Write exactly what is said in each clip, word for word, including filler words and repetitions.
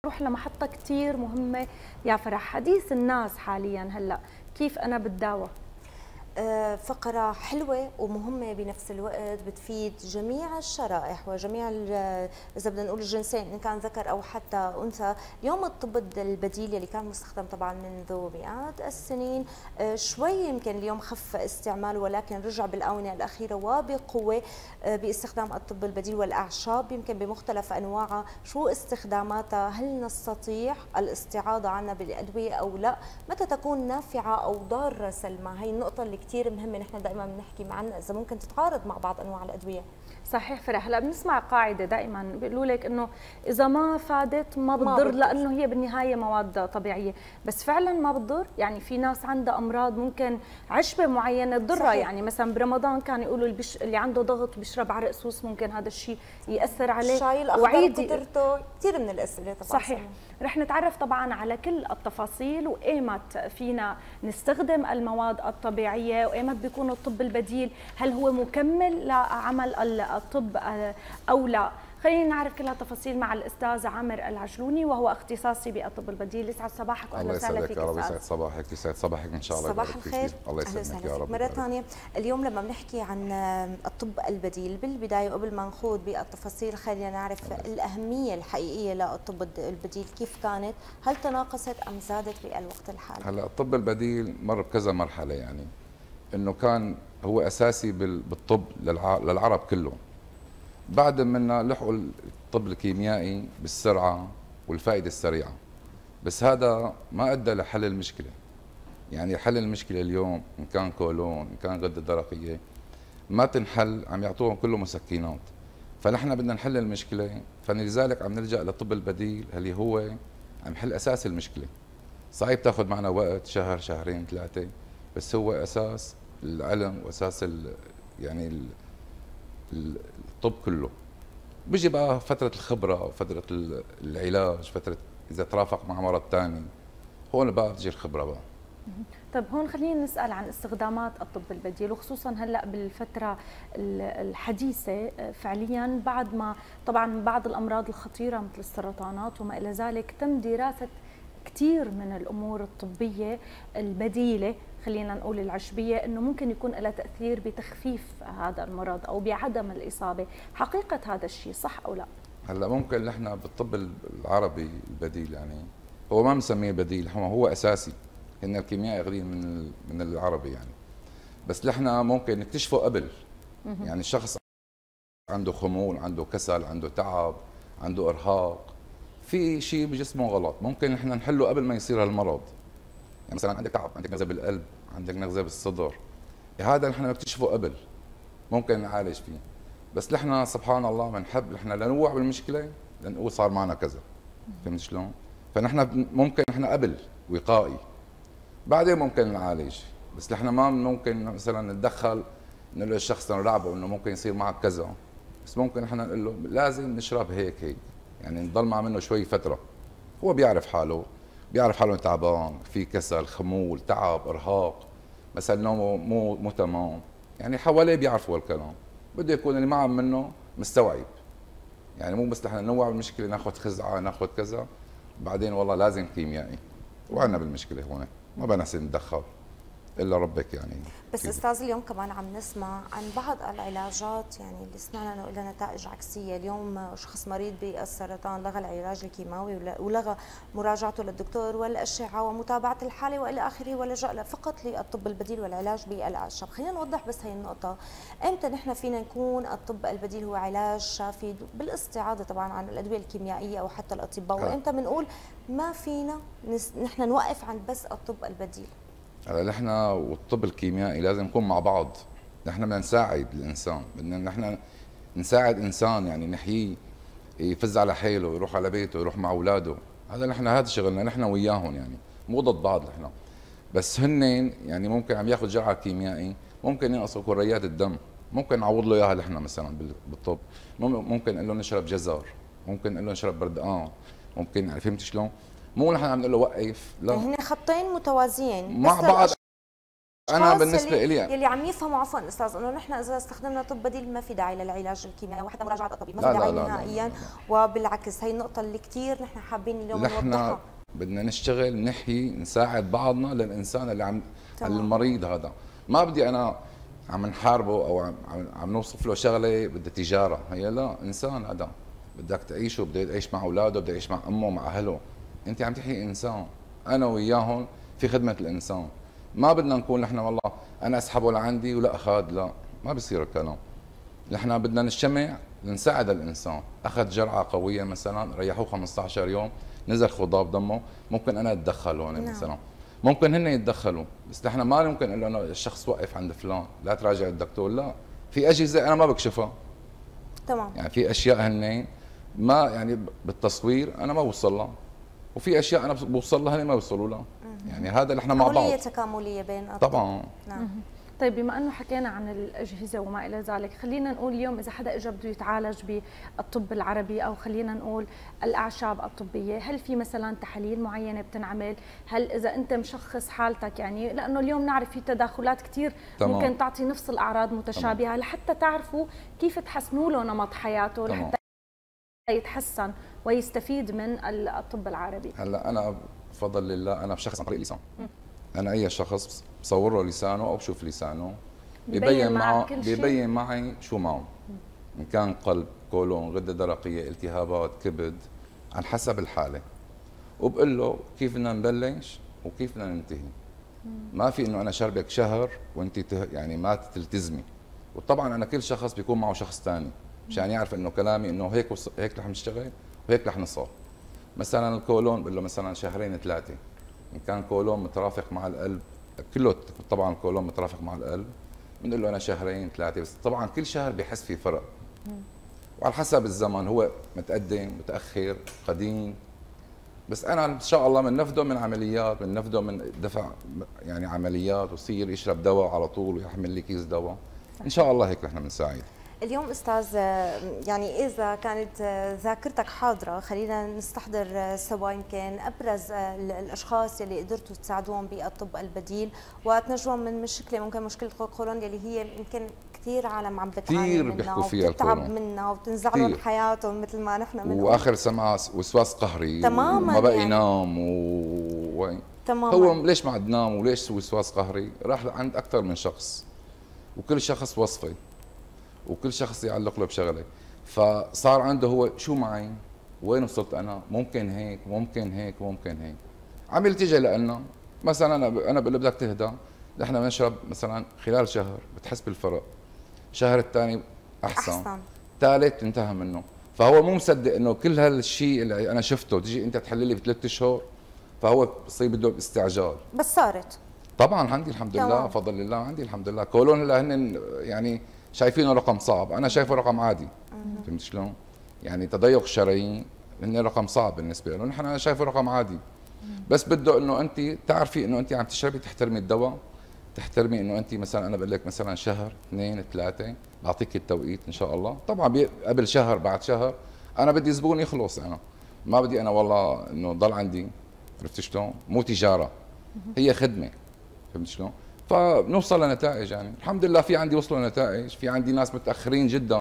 نروح لمحطة كتير مهمة يا فرح. حديث الناس حاليا هلا كيف أنا بتداوى؟ فقرة حلوة ومهمة بنفس الوقت، بتفيد جميع الشرائح وجميع إذا بدنا نقول الجنسين إن كان ذكر أو حتى أنثى. اليوم الطب البديل اللي كان مستخدم طبعا منذ مئات السنين شوي يمكن اليوم خف استعماله، ولكن رجع بالآونة الأخيرة وبقوة باستخدام الطب البديل والأعشاب يمكن بمختلف أنواعها. شو استخداماتها؟ هل نستطيع الاستعاضة عنها بالأدوية أو لا؟ متى تكون نافعة أو ضارة سلمى؟ هي النقطة اللي كثير مهمة، نحن دائما بنحكي معنا إذا ممكن تتعارض مع بعض أنواع الأدوية. صحيح فرح. هلا بنسمع قاعده دائما بيقولوا لك انه اذا ما فادت ما بتضر، لانه هي بالنهايه مواد طبيعيه، بس فعلا ما بتضر. يعني في ناس عندها امراض ممكن عشبه معينه تضرها، يعني مثلا برمضان كانوا يقولوا البش... اللي عنده ضغط بيشرب عرق سوس ممكن هذا الشيء ياثر عليه. الشاي الاخضر كثرته كثير من الاسئله طبعا. صحيح. رح نتعرف طبعا على كل التفاصيل وايمت فينا نستخدم المواد الطبيعيه وايمت بيكون الطب البديل، هل هو مكمل لعمل الطب او لا. خلينا نعرف كل هالتفاصيل مع الاستاذ عامر العجلوني وهو اختصاصي بالطب البديل. يسعد صباحك واهلا وسهلا فيك. الله يسعدك يا رب، يسعد صباحك، يسعد صباحك ان شاء الله. صباح الخير. الله يسعدك يا رب. مره ثانيه اليوم لما بنحكي عن الطب البديل بالبدايه قبل ما نخوض بالتفاصيل خلينا نعرف الاهميه الحقيقيه للطب البديل كيف كانت، هل تناقصت ام زادت بالوقت الحالي؟ هلا الطب البديل مر بكذا مرحله، يعني انه كان هو اساسي بالطب للعرب كله، بعد منا لحقوا الطب الكيميائي بالسرعه والفائده السريعه، بس هذا ما ادى لحل المشكله. يعني حل المشكله اليوم ان كان كولون ان كان غده درقيه ما تنحل، عم يعطوهم كله مسكنات. فنحن بدنا نحل المشكله، فلذلك عم نلجا للطب البديل اللي هو عم يحل اساس المشكله. صحيح تاخذ معنا وقت شهر شهرين ثلاثه، بس هو اساس العلم واساس ال يعني ال الطب كله. بيجي بقى فترة الخبرة، فترة العلاج، فترة إذا ترافق مع مرض ثاني، هون بقى بتجي الخبرة بقى. طيب هون خلينا نسأل عن استخدامات الطب البديل، وخصوصا هلا بالفترة الحديثة فعليا بعد ما طبعا بعض الأمراض الخطيرة مثل السرطانات وما إلى ذلك تم دراسة كثير من الأمور الطبية البديلة، خلينا نقول العشبية، انه ممكن يكون لها تاثير بتخفيف هذا المرض او بعدم الاصابه. حقيقه هذا الشيء صح او لا؟ هلا ممكن نحن بالطب العربي البديل، يعني هو ما بنسميه بديل، هو هو اساسي، ان الكيمياء اخذين من من العربي يعني، بس نحن ممكن نكتشفه قبل. يعني الشخص عنده خمول، عنده كسل، عنده تعب، عنده ارهاق، في شيء بجسمه غلط، ممكن نحن نحله قبل ما يصير هالمرض. يعني مثلا عندك تعب، عندك نغزه بالقلب، عندك نغزه بالصدر، هذا نحن نكتشفه قبل، ممكن نعالج فيه. بس نحن سبحان الله بنحب نحن لنوع بالمشكله لنقول صار معنا كذا، فهمت شلون؟ فنحن ممكن نحن قبل وقائي، بعدين ممكن نعالج، بس نحن ما ممكن مثلا نتدخل نقول للشخص نرعبه انه ممكن يصير معك كذا، بس ممكن نحن نقول له لازم نشرب هيك هيك، يعني نضل مع منه شوي فتره، هو بيعرف حاله، بيعرف حاله تعبان، في كسل، خمول، تعب، ارهاق، مثلا نومه مو مو تمام، يعني حواليه بيعرفوا هالكلام، بده يكون اللي معه منه مستوعب. يعني مو بس نحن نوع بالمشكله ناخذ خزعه ناخذ كذا بعدين والله لازم كيميائي، وعنا بالمشكله هون ما بدنا نحسن نتدخل الا ربك يعني. بس استاذ اليوم كمان عم نسمع عن بعض العلاجات يعني اللي سمعنا انه لها نتائج عكسيه. اليوم شخص مريض بالسرطان لغى العلاج الكيماوي ولغى مراجعته للدكتور والاشعه ومتابعه الحاله والى اخره، ولجا فقط للطب البديل والعلاج بالاعشاب. خلينا نوضح بس هي النقطه، امتى نحن فينا نكون الطب البديل هو علاج شافي بالاستعاضه طبعا عن الادويه الكيميائيه او حتى الاطباء، وامتى بنقول ما فينا نحن نوقف عند بس الطب البديل؟ هلا نحن والطب الكيميائي لازم نكون مع بعض، نحن بدنا نساعد الانسان، بدنا نحن نساعد انسان يعني نحييه يفز على حيله، يروح على بيته، يروح مع اولاده، هذا نحن هذا شغلنا نحن وياهم، يعني مو ضد بعض نحن. بس هن يعني ممكن عم ياخذ جرعه كيميائي، ممكن ينقصوا كريات الدم، ممكن نعوض له اياها نحن مثلا بالطب، ممكن نقول له نشرب جزر، ممكن نقول له نشرب بردقان، ممكن يعني فهمت شلون؟ مو نحن عم نقول له وقف، لا، يعني هن خطين متوازيين مع بعض. انا بالنسبه لي يلي عم يفهموا عفوا استاذ انه نحن اذا استخدمنا طب بديل ما في داعي للعلاج الكيميائي وحتى مراجعه الطبيب ما في داعي نهائيا، وبالعكس هي النقطه اللي كثير نحن حابين اليوم نوضحها. بدنا نشتغل نحيي نساعد بعضنا للانسان اللي عم المريض هذا، ما بدي انا عم نحاربه او عم عم نوصف له شغله بدها تجاره، هي لا، انسان هذا بدك تعيشه، بده يعيش مع اولاده، بده يعيش مع امه مع اهله، انت عم تحيي انسان، انا وياهم في خدمه الانسان، ما بدنا نكون نحن والله انا اسحبه لعندي ولا اخذ، لا ما بصير الكلام، نحن بدنا نجتمع لنساعد الانسان، اخذ جرعه قويه مثلا ريحوه خمسة عشر يوم نزل خضاب دمه، ممكن انا اتدخل هون نعم. مثلا ممكن هن يتدخلوا، بس نحن ما ممكن نقول له الشخص وقف عند فلان لا تراجع الدكتور، لا، في اجهزه انا ما بكشفها تمام، يعني في اشياء هن ما يعني بالتصوير انا ما بوصل لها، وفي اشياء انا بوصل لها هن ما بيوصلوا لها، يعني هذا اللي احنا مع بعض، عمليه تكامليه بين الطب. طبعا نعم. طيب بما انه حكينا عن الاجهزه وما الى ذلك، خلينا نقول اليوم اذا حدا اجى بده يتعالج بالطب العربي او خلينا نقول الاعشاب الطبيه، هل في مثلا تحاليل معينه بتنعمل؟ هل اذا انت مشخص حالتك يعني لانه اليوم نعرف في تداخلات كثير ممكن تعطي نفس الاعراض متشابهه، تمام. لحتى تعرفوا كيف تحسنوا له نمط حياته، تمام. لحتى يتحسن ويستفيد من الطب العربي. هلا انا بفضل الله انا بشخص عن طريق اللسان، انا اي شخص بصور له لسانه او بشوف لسانه ببين معه ببين معي شو معه، ان كان قلب، كولون، غده درقيه، التهابات، كبد، على حسب الحاله، وبقول له كيف بدنا نبلش وكيف بدنا ننتهي. ما في انه انا شربك شهر وانت يعني ما تلتزمي، وطبعا انا كل شخص بيكون معه شخص ثاني مشان يعرف انه كلامي انه هيك وص... هيك رح نشتغل وهيك رح نصاب. مثلا الكولون بقول له مثلا شهرين ثلاثه، ان كان كولون مترافق مع القلب كله، طبعا الكولون مترافق مع القلب بنقول له انا شهرين ثلاثه، بس طبعا كل شهر بحس في فرق وعلى حسب الزمن، هو متقدم متاخر قديم، بس انا ان شاء الله بننفذه من عمليات، بننفذه من دفع يعني عمليات، ويصير يشرب دواء على طول ويحمل لي كيس دواء، ان شاء الله هيك نحن بنساعد. اليوم استاذ يعني اذا كانت ذاكرتك حاضره خلينا نستحضر سوا يمكن ابرز الاشخاص اللي قدرتوا تساعدوهم بالطب البديل وتنجوهم من مشكله ممكن مشكله القولون اللي هي يمكن كثير عالم عم بتعاني منها وبتتعب منها وبتنزع لهم حياتهم مثل ما نحن منهم، واخر سمع وسواس قهري تماما وما بقى يعني. ينام و... تماما هو ليش ما عاد نام وليش وسواس قهري؟ راح عند اكثر من شخص وكل شخص وصفه وكل شخص يعلق له بشغله، فصار عنده هو شو معي؟ وين وصلت انا؟ ممكن هيك ممكن هيك ممكن هيك. عم يلتجئ لنا، مثلا انا انا بقول له بدك تهدى، نحن بنشرب مثلا خلال شهر بتحس بالفرق، الشهر الثاني احسن, أحسن. ثالث انتهى منه، فهو مو مصدق انه كل هالشيء اللي انا شفته تيجي انت تحل لي بثلاث اشهر، فهو بصير بده استعجال. بس صارت طبعا عندي الحمد لله بفضل الله، عندي الحمد لله كولون هلا هن يعني شايفينه رقم صعب، انا شايفه رقم عادي. فهمت شلون؟ يعني تضيق الشرايين هن رقم صعب بالنسبه له، نحن انا شايفه رقم عادي. بس بده انه انت تعرفي انه انت عم تشربي تحترمي الدواء، تحترمي انه انت مثلا انا بقول لك مثلا شهر اثنين ثلاثه بعطيك التوقيت ان شاء الله، طبعا قبل شهر بعد شهر انا بدي زبون يخلص، انا ما بدي انا والله انه ضل عندي، عرفت شلون؟ مو تجاره، هي خدمه. فهمت شلون؟ فبنوصل لنتائج، يعني الحمد لله في عندي وصلوا لنتائج، في عندي ناس متاخرين جدا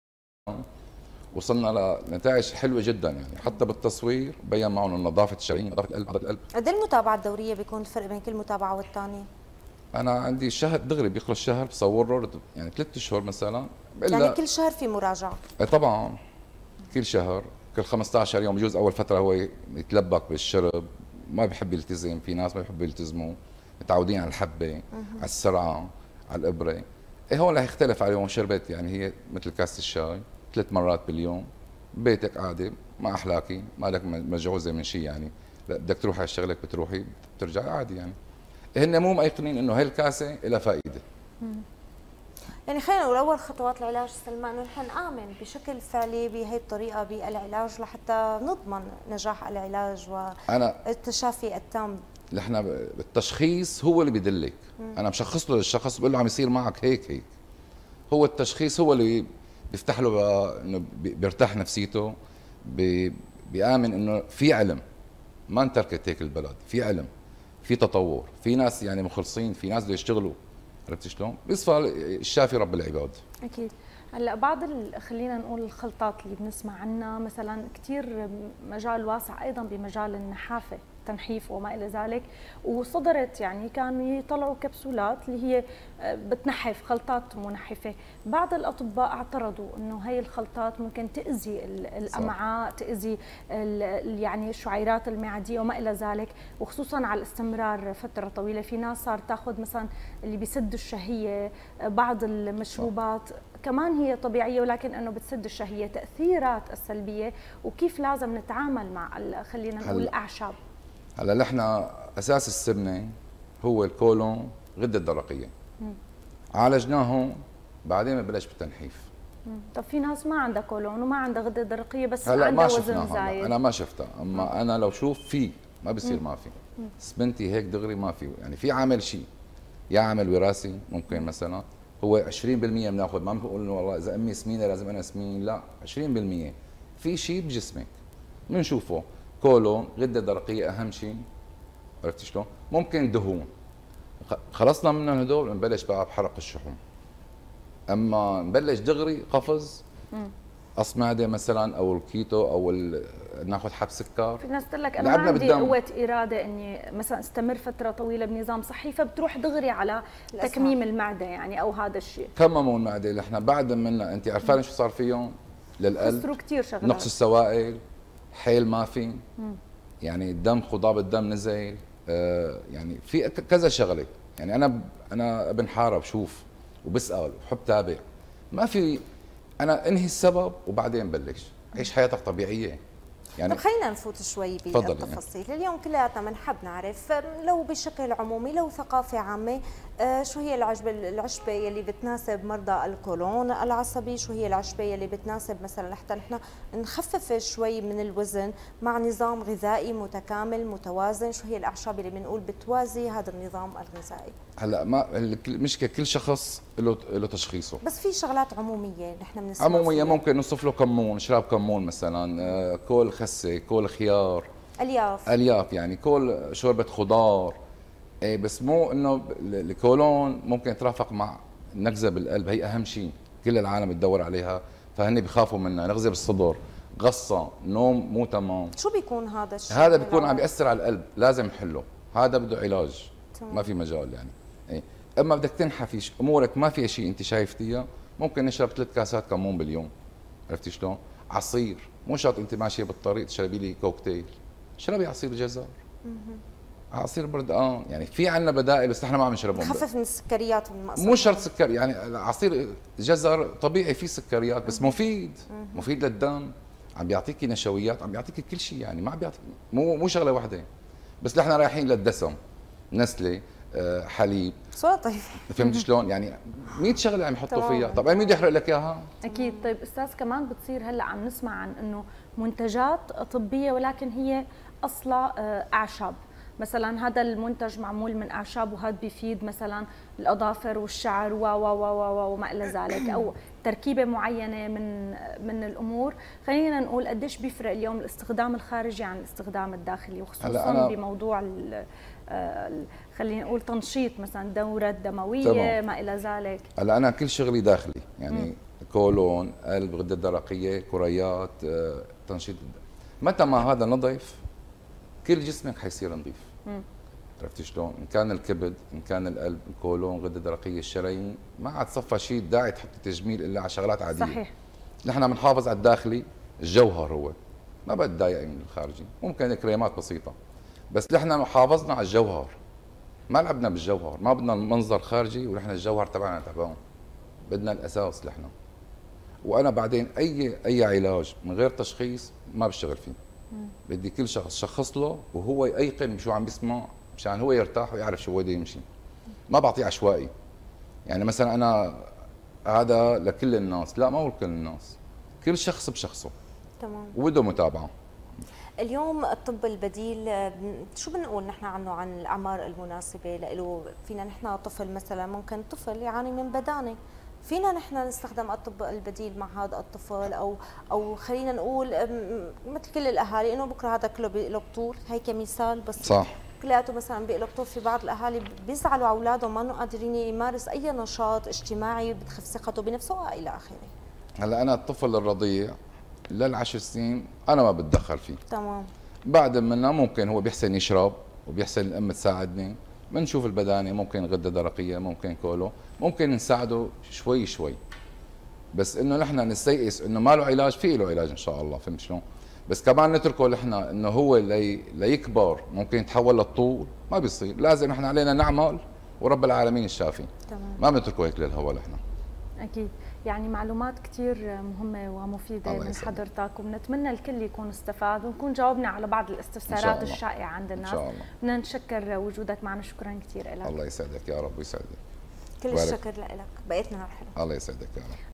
وصلنا لنتائج حلوه جدا، يعني حتى بالتصوير بين معهم نظافه الشرايين، نظافه القلب، عضله القلب. قد ايه المتابعه الدوريه بيكون الفرق بين كل متابعه والثانيه؟ انا عندي شهر دغري بيخلص شهر بصور له يعني ثلاث اشهر مثلا، يعني كل شهر في مراجعه؟ طبعا كل شهر، كل خمسة عشر يوم، بجوز اول فتره هو يتلبك بالشرب، ما بحب يلتزم، في ناس ما بيحبوا يلتزموا، متعودين على الحبه، على السرعه، على الابره، إيه هون رح يختلف عليهم. شربت يعني هي مثل كاسه الشاي ثلاث مرات باليوم، بيتك قاعده ما احلاكي، مالك مجعوزه من شيء، يعني بدك تروحي على شغلك بتروحي بترجعي عادي، يعني هن مو مأيقنين انه هي الكاسه لها فائده. يعني خلينا نقول اول خطوات العلاج سلمان انه نحن نآمن بشكل فعلي بهي الطريقه بالعلاج لحتى نضمن نجاح العلاج والتشافي التام. نحن التشخيص هو اللي بيدلك، انا مشخص له للشخص بقول له عم يصير معك هيك هيك، هو التشخيص هو اللي بيفتح له انه بيرتاح نفسيته، بيآمن انه في علم، ما انتركت هيك البلد، في علم، في تطور، في ناس يعني مخلصين، في ناس بده يشتغلوا، عرفتي شلون؟ بيصفى الشافي رب العباد. اكيد. هلا بعض خلينا نقول الخلطات اللي بنسمع عنها مثلا كثير مجال واسع ايضا بمجال النحافه، تنحيف وما الى ذلك، وصدرت يعني كانوا يطلعوا كبسولات اللي هي بتنحف، خلطات منحفه، بعض الاطباء اعترضوا انه هي الخلطات ممكن تاذي الامعاء، تاذي يعني الشعيرات المعديه وما الى ذلك، وخصوصا على الاستمرار فتره طويله، في ناس صار تاخذ مثلا اللي بيسد الشهيه، بعض المشروبات كمان هي طبيعيه ولكن انه بتسد الشهيه، تاثيرات السلبيه وكيف لازم نتعامل مع خلينا نقول الاعشاب. هلا نحن اساس السمنه هو الكولون، غده درقيه. عالجناه بعدين ببلش بالتنحيف. طب في ناس ما عندها كولون وما عندها غده درقيه بس هلا عندها ما وزن زايد. انا ما شفتها، اما مم. انا لو شوف في ما بصير ما في. سمنتي هيك دغري ما في، يعني في عامل شيء، يا عامل وراثي ممكن مثلا هو عشرين بالمئة بناخذ، ما بنقول انه والله اذا امي سمينه لازم انا سمين، لا، عشرين بالمئة في شيء بجسمك بنشوفه، كولون، غده درقيه اهم شيء، عرفت شلون؟ ممكن دهون، خلصنا من هدول بنبلش بقى بحرق الشحوم. اما نبلش دغري قفز قص معده مثلا او الكيتو او ناخذ حب سكر. في ناس تقول لك انا ما عندي قوه اراده اني مثلا استمر فتره طويله بنظام صحي، فبتروح دغري على الأسعار. تكميم المعده يعني او هذا الشيء. كمموا المعده، نحن بعد منا انت عرفانه شو صار فيهم؟ للقلب خسروا كثير شغلات، نقص السوائل، حيل ما في، مم. يعني الدم، خضاب الدم نزل، آه يعني في كذا شغله، يعني انا انا ابن حاره بشوف وبسال وبحب تابع، ما في انا انهي السبب وبعدين بلش عيش حياتك طبيعيه. يعني طب خلينا نفوت شوي بالتفاصيل. يعني. اليوم كلياتنا بنحب نعرف لو بشكل عمومي، لو ثقافه عامه، آه شو هي العشبه العشبه يلي بتناسب مرضى القولون العصبي، شو هي العشبه يلي بتناسب مثلا لحتى نحن نخفف شوي من الوزن مع نظام غذائي متكامل متوازن، شو هي الاعشاب اللي بنقول بتوازي هذا النظام الغذائي؟ هلا ما المشكله كل شخص له له تشخيصه، بس في شغلات عموميه نحن بنسمع عموميه فيها. ممكن نصف له كمون، شراب كمون مثلا، آه كل خسه، كل خيار، الياف الياف يعني كل شوربه خضار، ايه، بس مو انه الكولون ممكن يترافق مع نكزه بالقلب، هي اهم شيء كل العالم بتدور عليها، فهن بيخافوا منها، نغزه بالصدر، غصه، نوم مو تمام. شو بيكون هذا الشيء؟ هذا بيكون عم بياثر على القلب، لازم نحله، هذا بده علاج، تمام. ما في مجال يعني. ايه. اما بدك تنحفي امورك ما فيها شيء انت شايفتيها، ممكن نشرب ثلاث كاسات كمون باليوم، عرفتي شلون؟ عصير، مو شرط انت ماشيه بالطريق تشربي لي كوكتيل، اشربي عصير جزر، عصير بردقان، يعني في عندنا بدائل بس نحن ما عم نشربهم. خفف من السكريات والمقصود، مو شرط سكر، يعني عصير جزر طبيعي فيه سكريات بس مفيد، مفيد للدم، عم بيعطيكي نشويات، عم بيعطيكي كل شيء، يعني ما عم بيعطيك مو مو شغله واحده، بس نحن رايحين للدسم، نسله، حليب، سلطه، فهمت شلون؟ يعني مية شغله عم يحطوا فيها، طب مين بده يحرق لك اياها؟ اكيد. طيب استاذ كمان بتصير هلا عم نسمع عن انه منتجات طبيه ولكن هي اصلها اعشاب، مثلا هذا المنتج معمول من اعشاب وهذا بيفيد مثلا الاظافر والشعر و و و وما الى ذلك، او تركيبه معينه من من الامور. خلينا نقول قديش بيفرق اليوم الاستخدام الخارجي عن الاستخدام الداخلي، وخصوصا بموضوع خلينا نقول تنشيط مثلا الدوره الدمويه تمام. ما الى ذلك. هلا انا كل شغلي داخلي، يعني مم. كولون، قلب، غده درقيه، كريات، تنشيط. متى ما هذا نظيف كل جسمك حيصير نظيف. عرفتي شلون؟ ان كان الكبد، ان كان القلب، الكولون، غده درقيه، الشرايين، ما عاد صفى شيء داعي تحطي تجميل الا على شغلات عاديه. صحيح. نحن بنحافظ على الداخلي، الجوهر هو، ما بتضايق من الخارجي، ممكن كريمات بسيطه، بس نحن حافظنا على الجوهر، ما لعبنا بالجوهر، ما بدنا المنظر خارجي ونحن الجوهر تبعنا تعبان، بدنا الاساس نحن. وانا بعدين اي اي علاج من غير تشخيص ما بشتغل فيه. بدي كل شخص شخص له وهو يأيقن شو عم بيسمع مشان هو يرتاح ويعرف شو بده يمشي. ما بعطيه عشوائي. يعني مثلا انا هذا لكل الناس، لا ما هو لكل الناس. كل شخص بشخصه. تمام. وبده متابعه. اليوم الطب البديل شو بنقول نحن عنه عن الاعمار المناسبه له؟ فينا نحن طفل مثلا، ممكن طفل يعاني من بدانه، فينا نحن نستخدم الطب البديل مع هذا الطفل، او او خلينا نقول مثل كل الاهالي انه بكره هذا كله له بطول، هي كمثال بس صح. كلياته مثلا بيقلقطوا، في بعض الاهالي بيزعلوا اولادهم ما انه قادرين يمارس اي نشاط اجتماعي بتخف ثقته بنفسه والى اخره. هلا انا الطفل الرضيع للعشر سنين انا ما بتدخل فيه. تمام. بعد منه ممكن هو بيحسن يشرب وبيحسن الام تساعدني، بنشوف البدانه، ممكن غده درقيه، ممكن كولو، ممكن نساعده شوي شوي. بس انه نحن نستيئس انه ما له علاج، في له علاج ان شاء الله، فهمت شلون؟ بس كمان نتركه نحن انه هو لي ليكبر ممكن يتحول للطول، ما بيصير، لازم نحن علينا نعمل ورب العالمين الشافي. تمام. ما بنتركه هيك للهوا نحن. اكيد، يعني معلومات كثير مهمه ومفيده من حضرتك، وبنتمنى الكل يكون استفاد ونكون جاوبنا على بعض الاستفسارات الشائعه عند الناس. ان شاء الله. بدنا نشكر وجودك معنا، شكرا كثير لك. الله يسعدك يا رب ويسعدك. كل الشكر لك، بقيتنا حلو. الله يسعدك يا رب.